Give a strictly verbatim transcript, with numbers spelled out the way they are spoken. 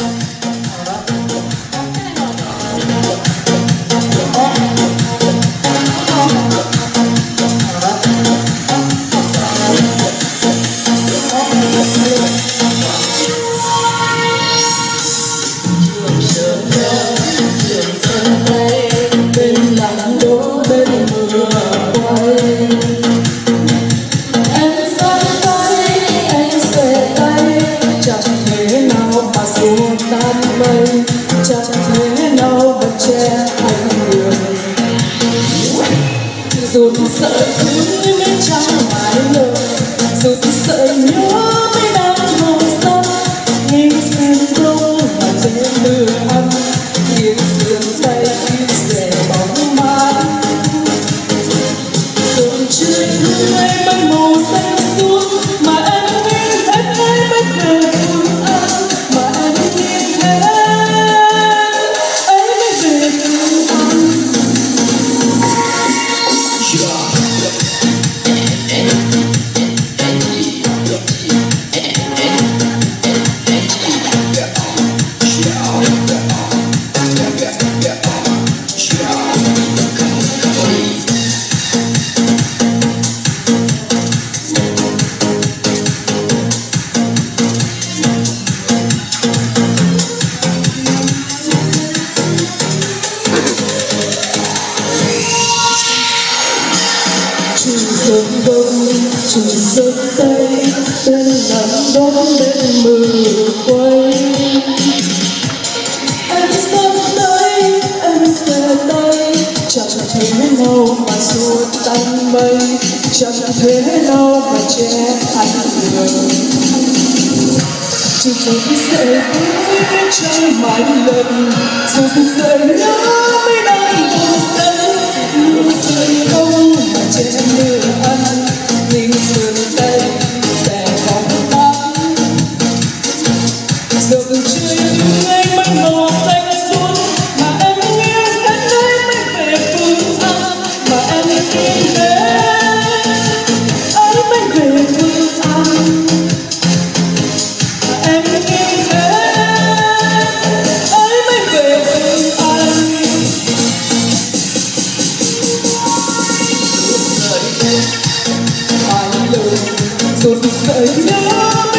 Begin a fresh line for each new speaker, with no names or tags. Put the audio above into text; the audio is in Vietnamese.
Chẳng thế nào mà che anh người dù thì sợ thương mới chẳng mãi lời dù thì sợ nhớ mới đang hồ sâu nhưng xem đâu mà trên đường anh nghiêng sườn tay khi rẽ bóng mát dòng trời hương ấy bay màu xanh xuống mà em nghĩ thấy ấy mới cười cùng anh mà em nghĩ thấy sương đông chỉ giấc tay tên nắng đón bên mưa quay em sắp tới em về tay chẳng thế nào mà xua tan mây chẳng thế nào mà che anh người chỉ dù sẽ biết chẳng mãi lần dù sẽ nhớ mới đang buồn say nhưng trời không mà che mưa anh nhìn sườn tay sẽ bóng mát dòng trời người mắt màu xanh xuống mà em nghiêng hết nơi mới về phương anh mà em nghiêng hết ấy mới về phương anh mà em nghiêng hết ấy mới về phương anh ai lời rồi sợi nhớ